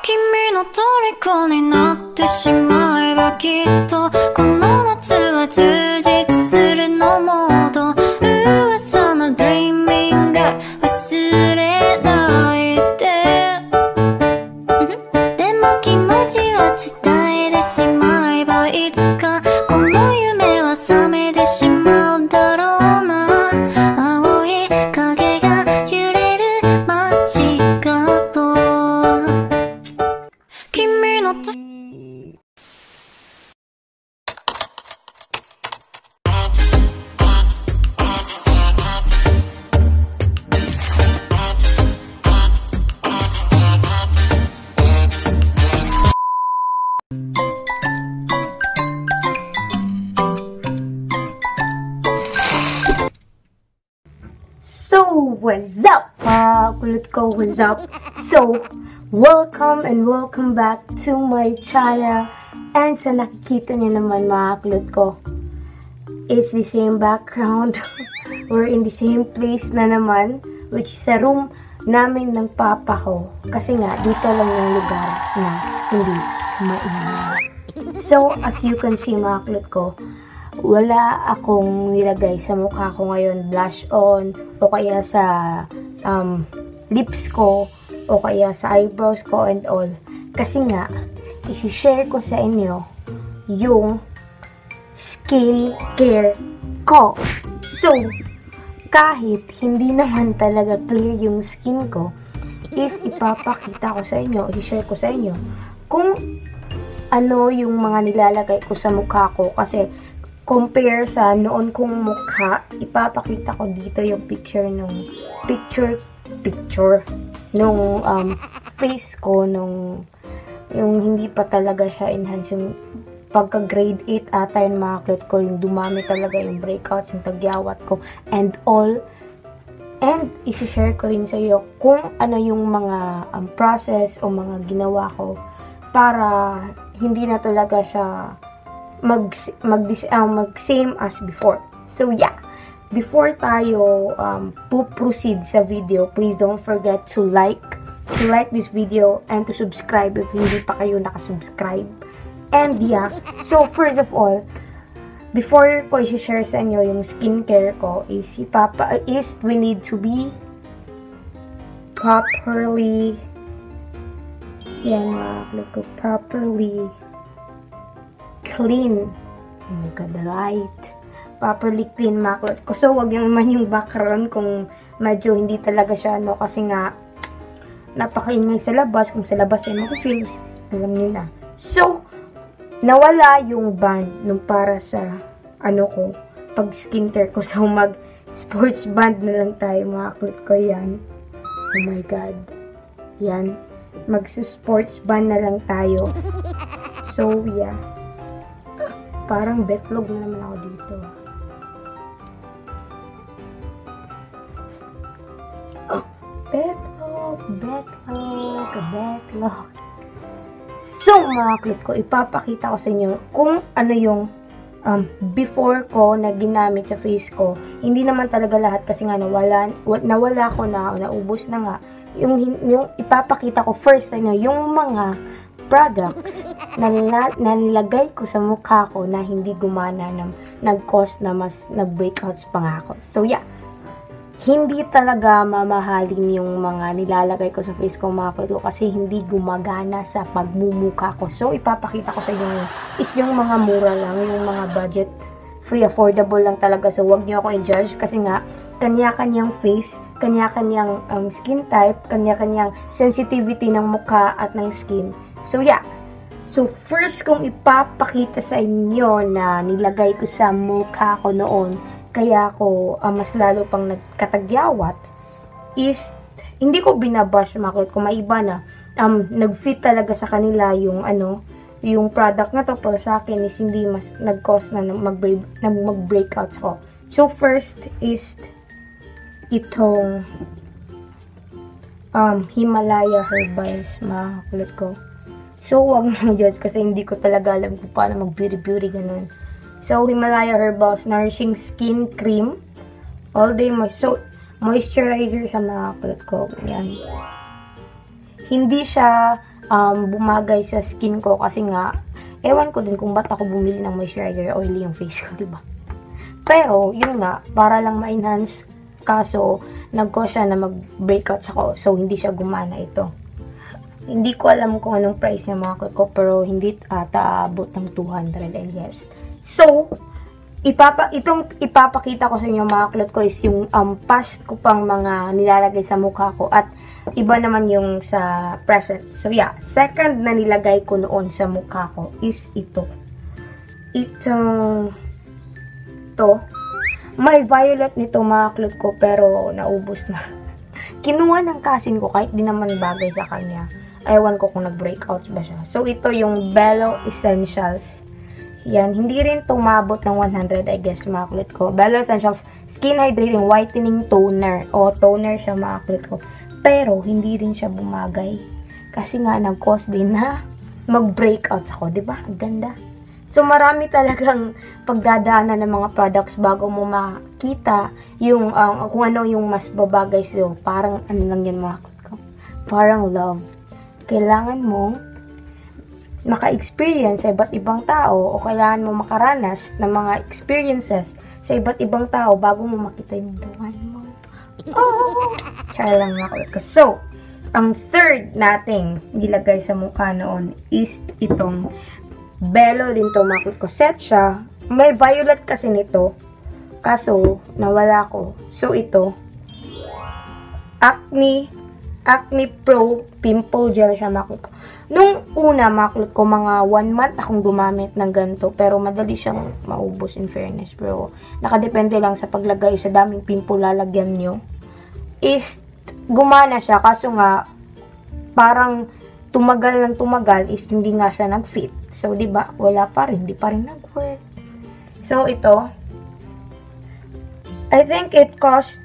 君の虜になってしまえばきっとこの夏は充実するのモード噂の Dreaming が忘れないででも気持ちは伝えてしまえばいつかこの夢は覚めてしまうだろうな青い影が揺れる街角君の So, what's up? Kulit ko, what's up? So, welcome and welcome back to my channel. And sa nakikita niyo naman mga kulit ko, it's the same background. We're in the same place na naman, which is sa room namin ng papa ko. Kasi nga, dito lang yung lugar na hindi maingay. So, as you can see mga kulit ko, wala akong nilagay sa mukha ko ngayon, blush on, o kaya sa lips ko, o kaya sa eyebrows ko and all. Kasi nga, isi-share ko sa inyo yung skincare ko. So, kahit hindi naman talaga clear yung skin ko, is ipapakita ko sa inyo, isi-share ko sa inyo kung ano yung mga nilalagay ko sa mukha ko. Kasi compare sa noon kong mukha, ipapakita ko dito yung picture nung nung face ko nung yung hindi pa talaga siya enhance, yung pagka grade 8 ata yung mga clot ko, yung dumami talaga yung breakouts, yung tagyawat ko and all. And isi-share ko rin sa iyo kung ano yung mga process o mga ginawa ko para hindi na talaga siya mag-same as before. So yeah, before tayo proceed sa video, please don't forget to like this video and to subscribe if hindi pa kayo nakasubscribe. And yeah, so first of all, before ko i-share sa inyo yung skincare ko, is we need to be properly properly clean. Oh my god, right. Properly clean mga kulot ko. So, wag yung naman yung background kung medyo hindi talaga siya, no, kasi nga napakaingay sa labas. Kung sa labas ay mag-feel, alam nyo na. So, nawala yung band nung para sa ano ko, pag skincare ko. So, mag-sports band na lang tayo mga kulot ko. Yan. Oh my god. Yan. Mag-sports band na lang tayo. So, yeah. Parang betlog na naman ako dito. Oh, betlog. So, mga clip ko, ipapakita ko sa inyo kung ano yung before ko na ginamit sa face ko. Hindi naman talaga lahat kasi nga nawala ko na, naubos na nga. Yung ipapakita ko first sa inyo, yung mga products na nilagay ko sa mukha ko na hindi gumana, na nag-cause na mas nag-breakouts pa nga ako. So yeah, hindi talaga mamahalin yung mga nilalagay ko sa face ko mga kulit ko kasi hindi gumagana sa pagmumukha ko. So ipapakita ko sa inyo is yung mga mura lang, yung mga budget free, affordable lang talaga. So wag niyo ako i-judge kasi nga kanya-kanyang face, kanya-kanyang skin type, kanya-kanyang sensitivity ng mukha at ng skin. So yeah, so first kong ipapakita sa inyo na nilagay ko sa mukha ko noon, kaya ako mas lalo pang nagkatagyawat, is hindi ko binabash mga kulit ko, maiba na nag-fit talaga sa kanila yung yung product na to, pero sa akin is hindi mas nag-cause na mag-breakouts ko. So first is itong Himalaya herbals mga kulit ko. So, wag nang judge kasi hindi ko talaga alam kung paano mag-beauty ganun. So, Himalaya Herbals Nourishing Skin Cream. All day moisturizer sa mga kulit ko. Yan. Hindi siya bumagay sa skin ko kasi nga, ewan ko din kung ba't ako bumili ng moisturizer, oily yung face ko, diba? Pero, yun nga, para lang ma-enhance, kaso, nag-cause siya na mag-breakouts ako, so hindi siya gumana ito. Hindi ko alam kung anong price niya mga ko, pero hindi ata abot ng 200, I guess. So, itong ipapakita ko sa inyo mga klot ko is yung past ko pang mga nilalagay sa mukha ko at iba naman yung sa present. So yeah, second na nilagay ko noon sa mukha ko is ito. May violet nito mga klot ko pero naubos na. Kinuha ng cousin ko kahit di naman bagay sa kanya. Ewan ko kung nag-breakouts ba siya. So ito yung Bello Essentials. Yan, hindi rin tumabot ng 100, I guess, mga kulit ko. Bello Essentials Skin Hydrating Whitening Toner. O, toner siya, mga kulit ko. Pero, hindi rin siya bumagay. Kasi nga, nag-cause din na mag-breakouts ako. Diba? Ang ganda. So, marami talagang pagdadaanan ng mga products bago mo makita yung, kung ano yung mas babagay sa'yo. Parang, ano lang yan, mga kulit ko. Parang love. Kailangan mong maka-experience sa iba't ibang tao o kailangan mo makaranas ng mga experiences sa iba't ibang tao bago mo makita yung buwan mo. Oh! Char lang ako. So, ang third nating nilagay sa mukha noon is itong Bello din to, makot ko. Set siya. May violet kasi nito. Kaso, nawala ko. So, ito. Acne Pro Pimple Gel siya, makot ko. Nung una, maklot ko, mga 1 month akong gumamit ng ganito. Pero madali siyang maubos in fairness. Pero nakadepende lang sa paglagay sa daming pimple lalagyan nyo. Is gumana siya. Kaso nga, parang tumagal is hindi nga siya nag-fit. So, diba, wala pa rin. Di pa rin nag-work. So, ito. I think it cost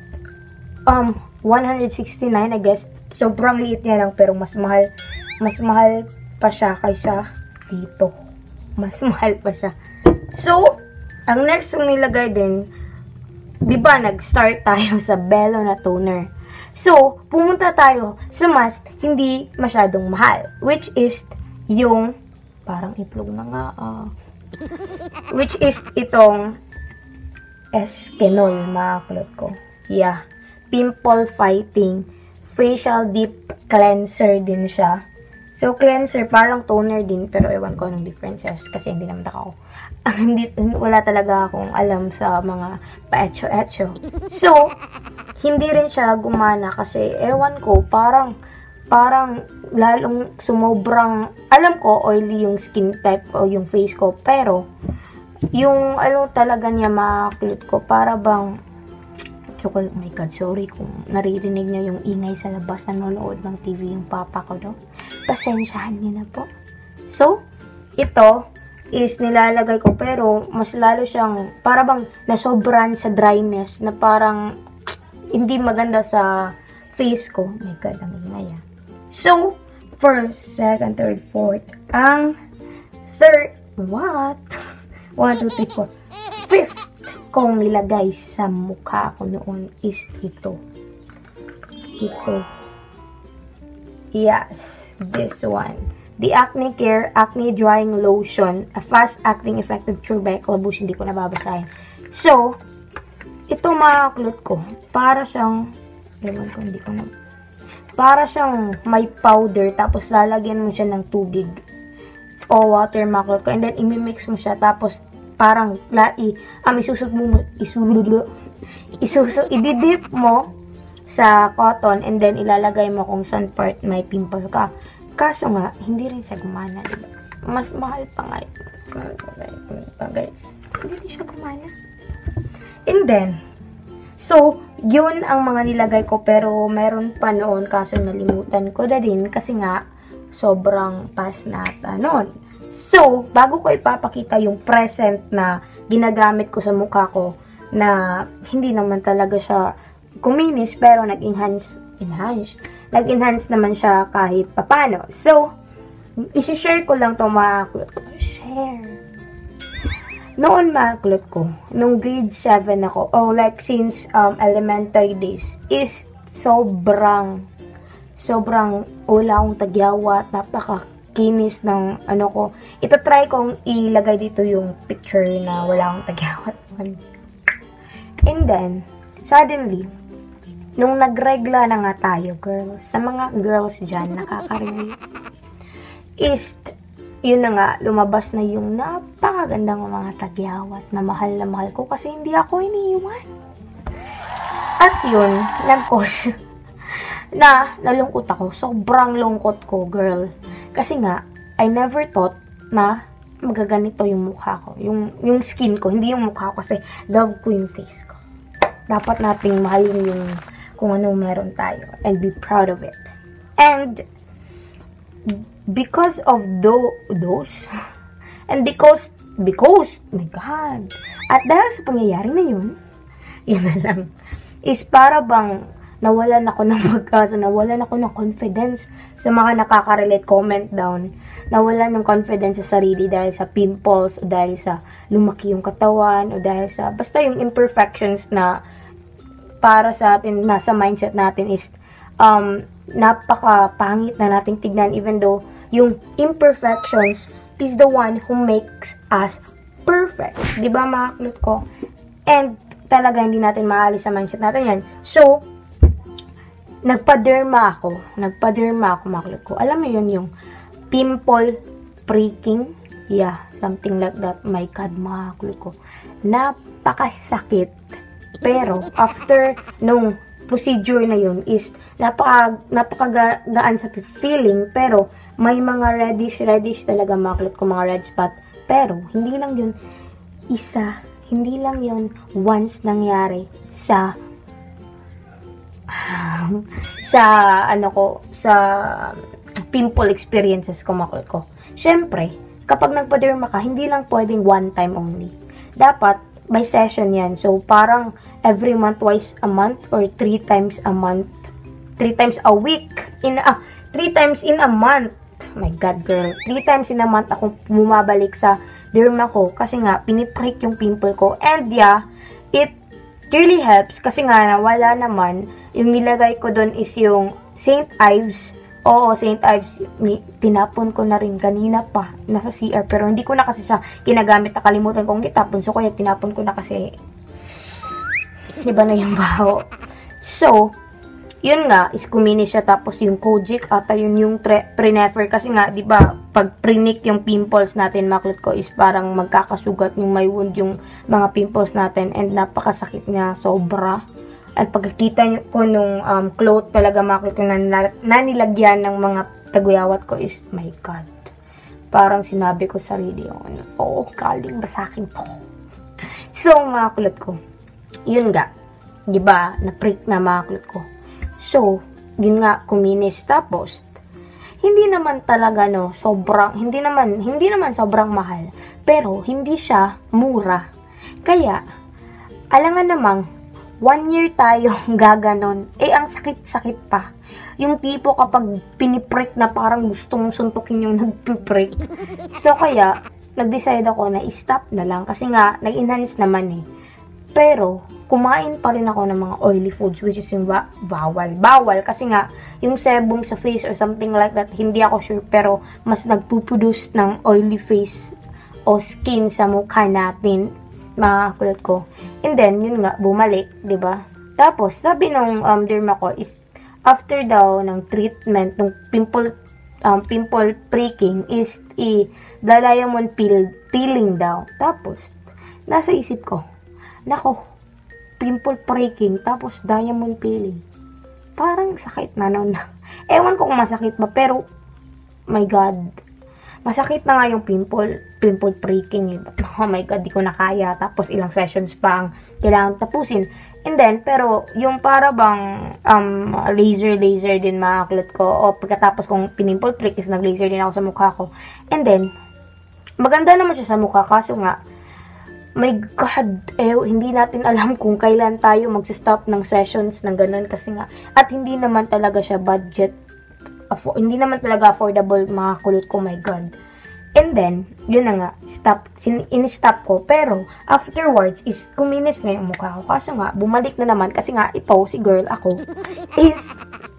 169, I guess. Sobrang liit niya lang, pero mas mahal pa siya kaysa dito. Mas mahal pa siya. So, ang next yung nilagay din, diba, nag-start tayo sa Bello na toner. So, pumunta tayo sa mas hindi masyadong mahal. Which is yung, parang itlog na nga, which is itong Eskenol, mga kulot ko. Yeah. Pimple Fighting Facial Deep Cleanser din siya. So, cleanser, parang toner din, pero ewan ko anong differences kasi hindi naman ako. Wala talaga akong alam sa mga pa-etcho-etcho. So, hindi rin siya gumana kasi ewan ko, parang lalong sumobrang, alam ko, oily yung skin type o yung face ko, pero yung ano talaga niya makulit ko, para bang, oh my god, sorry kung naririnig niyo yung ingay sa labas, nanonood ng TV yung papa ko, no? Pasensyahan niyo na po. So, ito is nilalagay ko, pero mas lalo siyang, para bang nasobran sa dryness, na parang hindi maganda sa face ko. Oh my god, ang ingay. So, first, second, third, fourth, ang third, what? 1, 2, 3, 4, fifth kong nilagay sa mukha ko noon is ito. Yes, this one. The Acne Care Acne Drying Lotion, a fast-acting effective Turbec Labush, hindi ko nababasahin. So, ito mga kulot ko, para siyang, ewan ko, hindi ko na, para siyang may powder, tapos lalagyan mo siya ng tubig o water, mga kulot ko, and then imimix mo siya, tapos parang ididip mo sa cotton, and then ilalagay mo kung saan part may pimple ka. Kaso nga, hindi rin siya gumana, diba? Mas mahal pa nga ito. Guys, hindi siya gumana. And then, so, yun ang mga nilagay ko, pero meron pa noon, kaso nalimutan ko na din, kasi nga, sobrang past na noon. So, bago ko ipapakita yung present na ginagamit ko sa mukha ko, na hindi naman talaga siya kuminis, pero nag-enhance naman siya kahit papano. So, isi-share ko lang itong mga kulot ko. Noon mga kulot ko, nung grade 7 ako, like since elementary days, is sobrang wala akong tagyawat, napakakinis ng ano ko. Itatry kong ilagay dito yung picture na wala akong tagyawat. And then, suddenly, nung nagregla na nga tayo, girls, sa mga girls dyan, nakaka-relate, is, yun na nga, lumabas na yung napakagandang mga tagyawat na mahal ko kasi hindi ako iniiwan. At yun, nag-cause na nalungkot ako. Sobrang lungkot ko, girl. Kasi nga, I never thought na magaganito yung mukha ko. Yung skin ko, hindi yung mukha ko kasi love ko yung face ko. Dapat nating mahalin yung kung anong meron tayo and be proud of it. And because of those and because my God, at dahil sa pangyayari na yun na lang, is para bang nawalan ako ng pag-asa, nawalan ako ng confidence sa mga nakaka-relate, comment down, nawalan ng confidence sa sarili dahil sa pimples, o dahil sa lumaki yung katawan, o dahil sa, basta yung imperfections na para sa atin, nasa mindset natin is, napaka-pangit na nating tignan, even though yung imperfections is the one who makes us perfect. Diba mga klot ko? And talaga hindi natin maalis sa mindset natin yan. So, nagpa-derma ako mga klot ko. Alam mo yun, yung pimple pricking. Yeah, something like that. My God, mga klot ko. Napakasakit. Pero, after nung procedure na yun is napakagaan sa feeling, pero may mga reddish talaga mga klot ko, mga red spot. Pero, hindi lang yun once nangyari sa pimple experiences ko, mga klot ko. Syempre, kapag nagpa-derma ka, hindi lang pwedeng one time only. Dapat, by session yan. So, parang every month, twice a month, or 3 times a month, 3 times a week, 3 times in a month. My God, girl. 3 times in a month ako bumabalik sa derma ko kasi nga, piniprick yung pimple ko. And yeah, it really helps kasi nga, wala naman. Yung nilagay ko doon is yung St. Ives. Oo, St. Ives. Tinapon ko na rin kanina pa. Nasa CR. Pero hindi ko na kasi siya ginagamit. Nakalimutan kong itapon. So, kaya tinapon ko na kasi iba na yung baho. So, yun nga, is kumini siya. Tapos yung Kojic, ata yun yung prenefer. Kasi nga, di ba, pag prinik yung pimples natin, maklot ko, is parang magkakasugat yung may wound yung mga pimples natin. And napakasakit niya, sobra. At pagkikita ko nung cloth talaga, maklot ko, na nilagyan ng mga taguyawat ko is, my God. Parang sinabi ko sa sarili, galing ba sa akin to? So, maklot ko. Yun nga, di ba, na-prick na maklot ko. So, yun nga, kuminis. Tapos, hindi naman talaga, hindi naman sobrang mahal. Pero, hindi siya mura. Kaya, alangan namang, 1 year tayo gaganon. Ang sakit-sakit pa. Yung tipo kapag piniprick na parang gustong suntukin yung nagpiprick. So, kaya, nag-decide ako na i-stop na lang. Kasi nga, nag-enhance naman eh. Pero, kumain pa rin ako ng mga oily foods, which is yung bawal. Kasi nga, yung sebum sa face or something like that, hindi ako sure. Pero, mas nagpuproduce ng oily face o skin sa mukha natin, mga kulot ko. And then, yun nga, bumalik, diba? Tapos, sabi nung derma ko is, after daw ng treatment, ng pimple pricking, is the diamond peeling daw. Tapos, nasa isip ko, nako, pimple pricking, tapos diamond peeling. Parang sakit na nun. Ewan ko kung masakit ba, pero, my God, masakit na nga yung pimple pricking. Oh my God, di ko na kaya. Tapos ilang sessions pa ang kailangan tapusin. And then, pero yung para bang laser din mga klot ko. O pagkatapos kong pinimple prick is nag-laser din ako sa mukha ko. And then, maganda naman siya sa mukha. Kaso nga, my God, hindi natin alam kung kailan tayo mag-stop ng sessions ng ganun. Kasi nga, at hindi naman talaga siya budget. Hindi naman talaga affordable, mga kulot ko, my God. And then, yun na nga, in-stop ko. Pero, afterwards, is kuminis nga yung mukha ko. Kaso nga, bumalik na naman. Kasi nga, ito, si girl, ako, is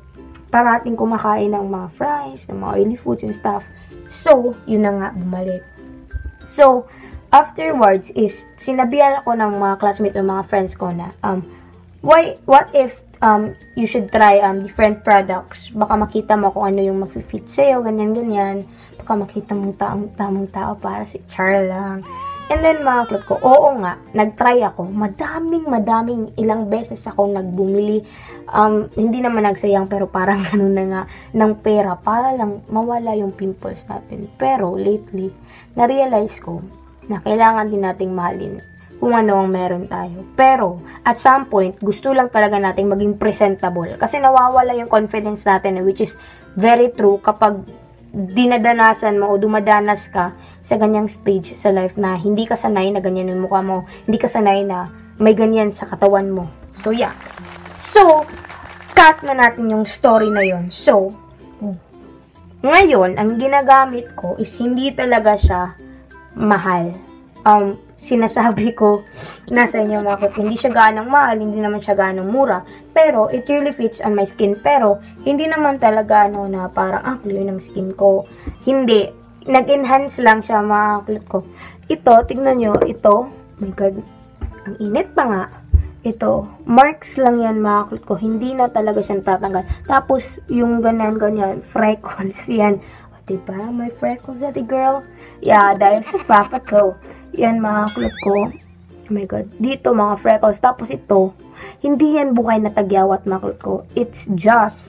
parating kumakain ng mga fries, ng mga oily foods and stuff. So, yun na nga, bumalik. So, afterwards is, sinabihan ako ng mga classmates o mga friends ko na, what if you should try different products? Baka makita mo kung ano yung mag-fit sa'yo, ganyan-ganyan. Baka makita mong tamang tao para si Char lang. And then mga klot ko, oo nga, nag-try ako. Madaming ilang beses ako nagbumili. Hindi naman nagsayang pero parang ganun na nga ng pera para lang mawala yung pimples natin. Pero lately, na-realize ko na kailangan din nating mahalin kung ano ang meron tayo. Pero, at some point, gusto lang talaga nating maging presentable. Kasi nawawala yung confidence natin, which is very true kapag dinadanasan mo o dumadanas ka sa ganyang stage sa life na hindi ka sanay na ganyan yung mukha mo, hindi ka sanay na may ganyan sa katawan mo. So, yeah. So, cut na natin yung story na yon. So, ngayon, ang ginagamit ko is hindi talaga siya mahal. Sinasabi ko nasa inyo mga kot, hindi siya ganong mahal, hindi naman siya ganong mura, pero it really fits on my skin. Pero hindi naman talaga na parang clear ng skin ko. Hindi, nag-enhance lang siya mga kot ko. Ito, tignan nyo, ito, oh my god, ang init pa nga. Ito, marks lang yan mga kot ko, hindi na talaga siyang tatanggal. Tapos yung ganyan freckles yan. O, diba, may freckles at girl. Yeah, dahil sa papa ko. Yan mga klot ko. Oh my god. Dito mga freckles. Tapos ito, hindi yan bukay na tagyawat mga klot ko. It's just,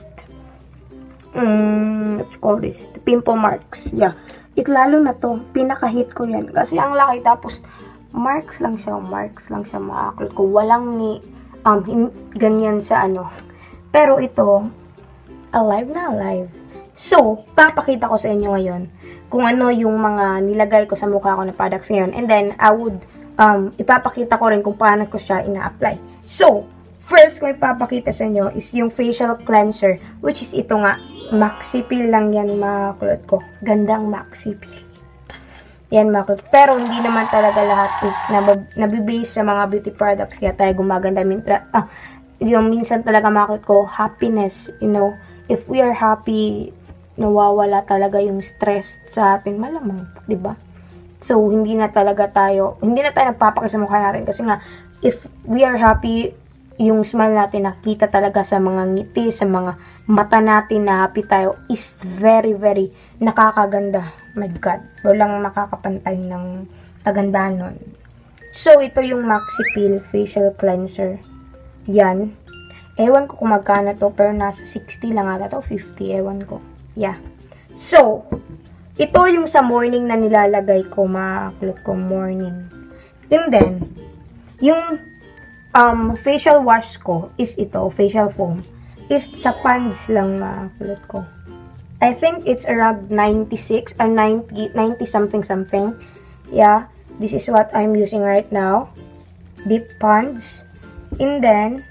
let's call this, pimple marks. Yeah. Lalo na to. Pinaka-hit ko yan. Kasi ang laki. Tapos, marks lang siya mga klot ko. Walang ni, ganyan sa ano. Pero ito, alive na alive. So, papakita ko sa inyo ngayon kung ano yung mga nilagay ko sa mukha ko na products ngayon. And then, I would, ipapakita ko rin kung paano ko siya ina-apply. So, first ko ipapakita sa inyo is yung facial cleanser, which is ito nga, maxi peel lang yan mga kulot ko. Gandang maxi peel. Yan mga kulot. Pero hindi naman talaga lahat is nabibase sa mga beauty products kaya tayo gumaganda. Yung minsan talaga mga kulot ko, happiness, you know, if we are happy, nawawala talaga yung stress sa ating malamang, 'di ba? So hindi na tayo nagpapakita sa mukha natin kasi nga if we are happy, yung smile natin nakita talaga sa mga ngiti, sa mga mata natin na happy tayo is very very nakakaganda. My god, walang makakapantay ng kagandahan nun. So ito yung Maxi Peel Facial Cleanser. Yan. Ewan ko kung magkano to, pero nasa 60 lang ata to, 50, ewan ko. Yeah. So, ito yung sa morning na nilalagay ko, mga kulot ko, morning. And then, yung facial wash ko is ito, facial foam, is sa pans lang, mga kulot ko. I think it's around 96 or 90 something. Yeah, this is what I'm using right now. Deep pans. And then,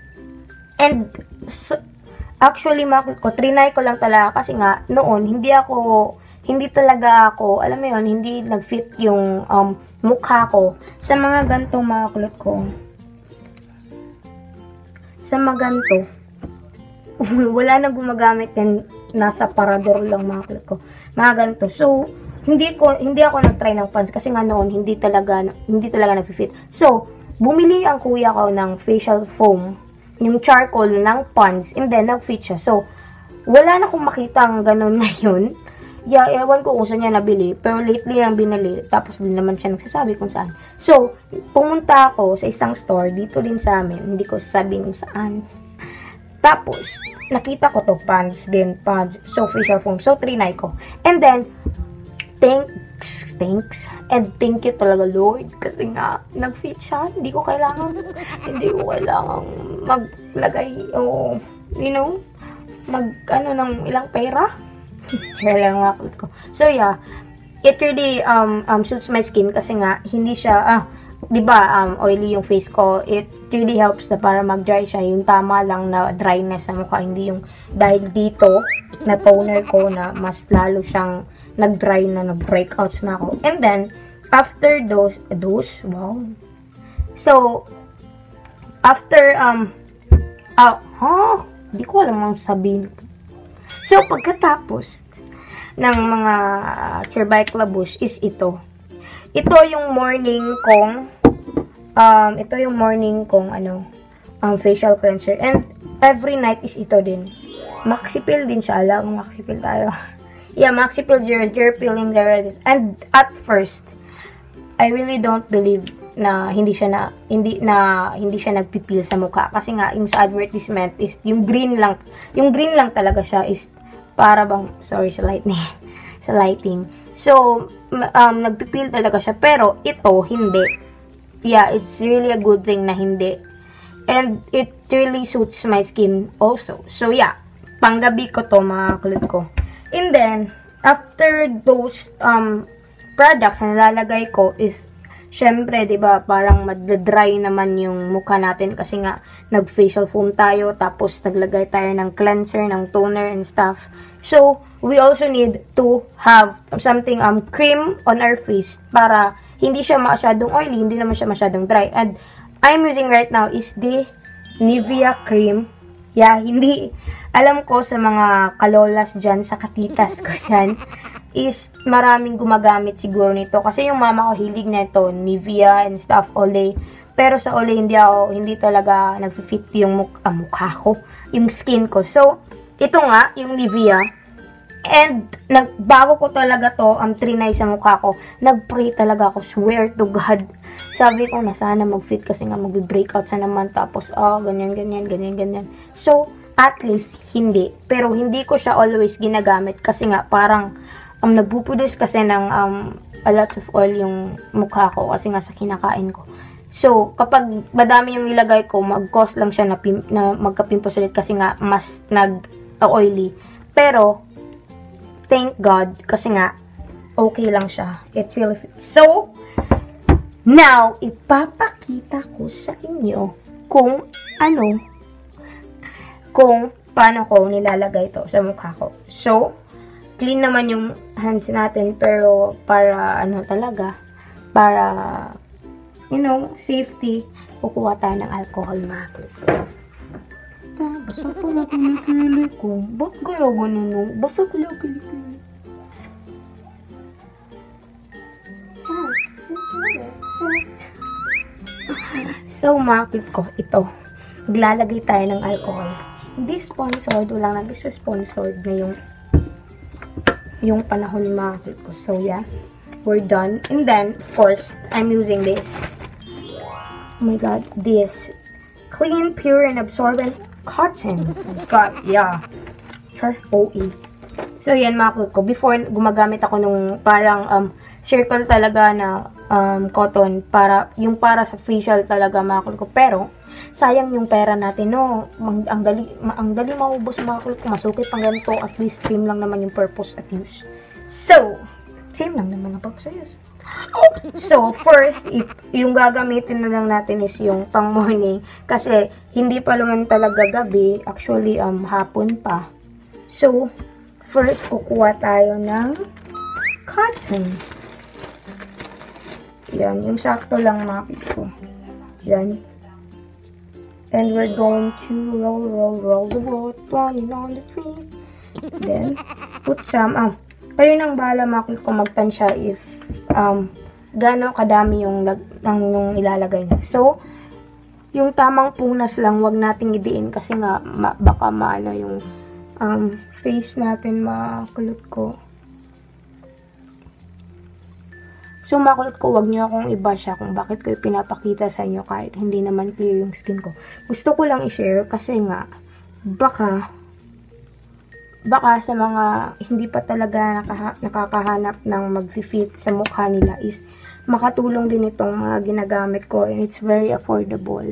actually, trinay ko lang talaga kasi nga, noon, hindi talaga ako, alam mo yun, hindi nag-fit yung mukha ko sa mga gantong mga kulot ko. Sa mga ganto, wala nang gumagamit yan, nasa parador lang mga kulot ko. Mga ganto. So, hindi ako nag-try ng pants kasi nga noon, hindi talaga nag-fit. So, bumili ang kuya ko ng facial foam, yung charcoal ng pons, and then nag-fit siya. So, wala na akong makitang ganun ngayon. Yeah, ewan ko kung saan niya nabili, pero lately lang binili, tapos din naman siya nagsasabi kung saan. So, pumunta ako sa isang store, dito din sa amin, hindi ko sasabihin kung saan. Tapos, nakita ko to, pons, so facial foam, so trinay ko. And then, thanks, and thank you talaga Lord, kasi nga, nag-fit siya, hindi ko kailangan maglagay, o, you know, ng ilang pera. Share lang nga ko. So, yeah, it really, suits my skin, kasi nga, hindi siya, diba, oily yung face ko, it really helps na para mag-dry siya, yung tama lang na dryness sa mukha, hindi yung, dahil dito, na toner ko, na mas lalo siyang, nag-dry na, nag-breakouts na ako. And then, after those, wow. So, after, hindi ko alam ang sabihin. So, pagkatapos ng mga cherbaiclabush is ito. Ito yung morning kong, facial cleanser. And every night is ito din. Maxi Pill din siya. Alam, Maxi Pill tayo. Yeah, Maxi Pill Zero Peeling Dermatitis. And at first, I really don't believe na hindi siya nagpipil sa mukha, kasi nga yung sa advertisement is yung green lang talaga siya, is para bang, sorry sa lighting. So nagpipil talaga siya, pero ito hindi. Yeah, it's really a good thing na hindi, and it really suits my skin also. So yeah, panggabi ko to, mga kulit ko. And then after those products na nilalagay ko is, syempre, 'di ba, parang madra-dry naman yung mukha natin kasi nga nag-facial foam tayo, tapos naglagay tayo ng cleanser, ng toner and stuff. So, we also need to have something cream on our face para hindi siya masyadong oily, hindi naman siya masyadong dry. And I'm using right now is the Nivea cream. Yeah, hindi alam ko sa mga kalolas dyan, sa katitas ko dyan, is maraming gumagamit siguro nito. Kasi yung mama ko hilig na ito, Nivea and stuff, Olay. Pero sa Olay, hindi talaga nag-fit yung mukha ko, yung skin ko. So, ito nga, yung Nivea. And, bago ko talaga to, trinay sa mukha ko, nag-pray talaga ako, swear to God. Sabi ko na sana mag-fit kasi nga mag-breakout sa naman, tapos, ganyan. So, at least, hindi. Pero, hindi ko siya always ginagamit kasi nga, parang, nagpuproduce kasi ng a lot of oil yung mukha ko kasi nga sa kinakain ko. So, kapag madami yung nilagay ko, mag-cause lang siya na magka-pimples ulit kasi nga mas nag-oily. Pero, thank God, kasi nga, okay lang siya. It really fits. So, now, ipapakita ko sa inyo kung paano ko nilalagay ito sa mukha ko. So, clean naman yung hands natin, pero para safety, kukuha tayo ng alcohol, mga kulit ko. Basta po na kilikili ko. Ba't kaya ganun? Basta kilikili ko. So, mga kulit ko, ito. Maglalagay tayo ng alcohol. Hindi sponsored, walang nag-sponsored na yung panahon, mga kulit ko. So, yeah. We're done. And then, of course, I'm using this. Oh my God, this clean, pure, and absorbent cotton. God, yeah. Sure, OE. So, yan, mga kulit ko. Before, gumagamit ako nung parang circle talaga na cotton para sa facial talaga, mga kulit ko. Pero, sayang yung pera natin, no? Ang dali maubos, mga kulit ko. Masukit pang ganito. At least, same lang naman yung purpose at use. So, same lang naman ang purpose at use. So, first, yung gagamitin na lang natin is yung pang morning. Kasi, hindi pa naman talaga gabi. Actually, hapon pa. So, first, kukuha tayo ng cotton. Yan, yung sakto lang, mga ko. Yan. And we're going to roll the boat, running on the tree. Then, put some, kayo nang bahala, mga ko, magtansya if, gano'ng kadami yung ilalagay niyo. So, yung tamang punas lang, wag nating idiin kasi nga, baka maano yung, face natin, makulot ko. So, makulot ko, wag niyo akong i-bash kung bakit ko pinapakita sa inyo kahit hindi naman clear yung skin ko. Gusto ko lang i-share kasi nga, baka sa mga hindi pa talaga nakakahanap ng mag-fit sa mukha nila is makatulong din itong mga ginagamit ko, and it's very affordable.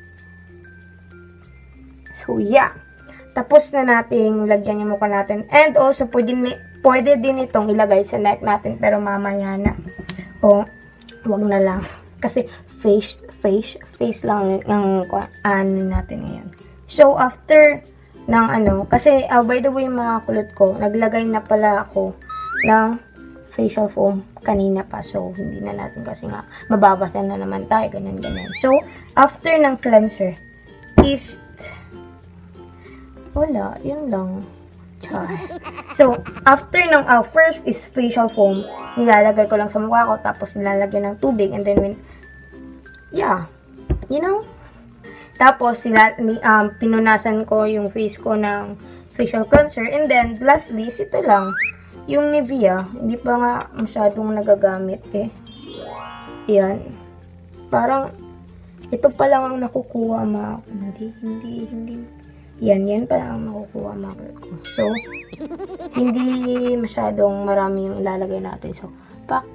So, yeah. Tapos na nating lagyan yung mukha natin. And also, pwede din itong ilagay sa neck natin, pero mamaya na. O, wag na lang. Kasi face lang yung ano natin ngayon. So, after ng kasi by the way, mga kulot ko, naglagay na pala ako ng facial foam kanina pa. So, hindi na natin kasi nga mababasa na naman tayo, ganyan. So, after ng cleanser is wala, yun lang. So, after ng first is facial foam, nilalagay ko lang sa mukha ko, tapos nilalagyan ng tubig, and then, yeah, you know? Tapos, pinunasan ko yung face ko ng facial cleanser, and then, lastly, ito lang, yung Nivea, hindi pa nga masyadong nagagamit eh. Yan. Parang, ito pa lang ang nakukuha, hindi. Yan pa lang ang nakukuha, mga ko. So, hindi masyadong marami yung ilalagay natin. So, pak.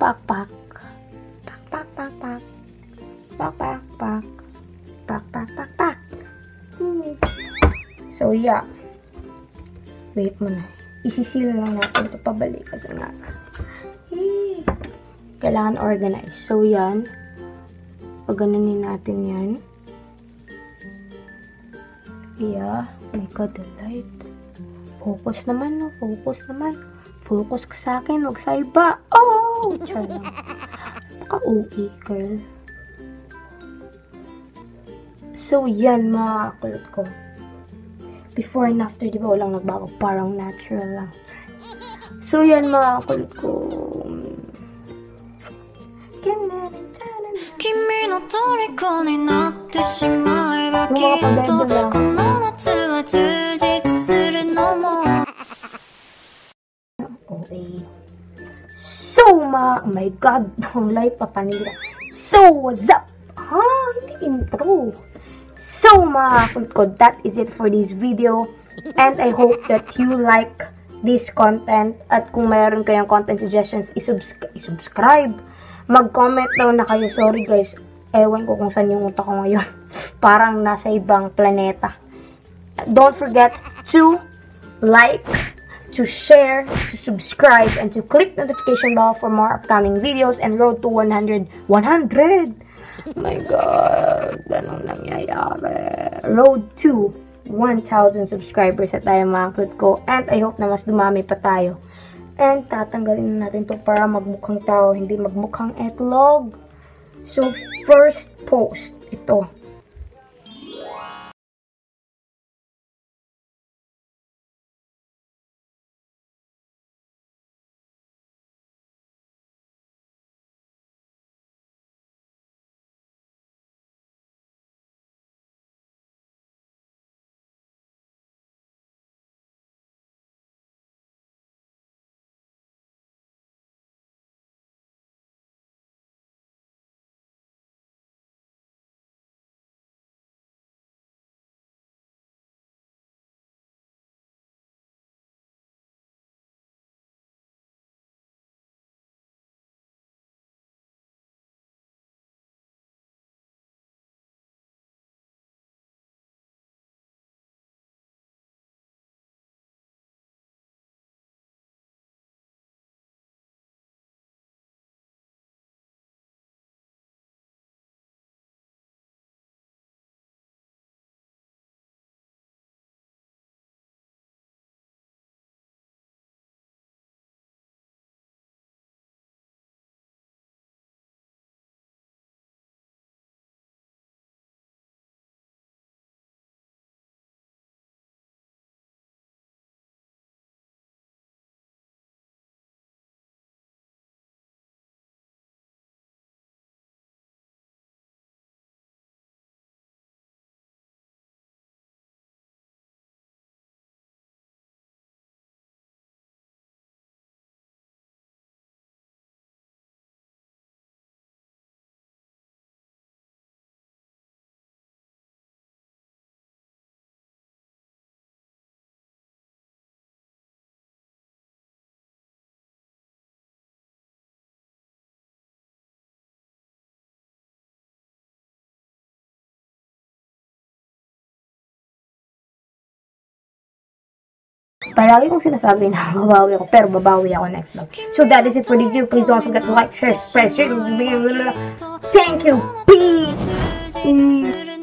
So, yeah. Wait mo na. Isisil lang natin ito pabalik kasi nga. Kailangan organize. So, yan. Pagananin natin yan. Yeah. Oh my God, the light. Focus naman, no? Focus naman. Focus ka sa akin, huwag sa iba. Oh! Tiyan. Paka-OA, girl. So, yan, mga kulot ko. Before and after, di ba, walang nagbago. Parang natural lang. So, yan, mga kulot ko. 君の虜になってしまえばきっとこの夏は充実するのも Okay. So, oh my God, ang light pa panila. So, what's up? Hindi intro. So, mga kulot, that is it for this video. And I hope that you like this content. At kung mayroon kayong content suggestions, isubscribe. Mag-comment daw na kayo. Sorry guys, ewan ko kung saan yung utak ko ngayon. Parang nasa ibang planeta. Don't forget to like, to share, to subscribe, and to click notification bell for more upcoming videos and road to 100. 100! Oh my God, anong nangyayari? Road to 1,000 subscribers at tayo, mga kulot ko. And I hope na mas dumami pa tayo. And tatanggalin na natin to para magmukhang tao, hindi magmukhang etlog. So, first post, ito. Palagi kong sinasabi na babawi ako, pero babawi ako next vlog. So that is it for this video. Please don't forget to like, share, spread, share. Thank you. Peace.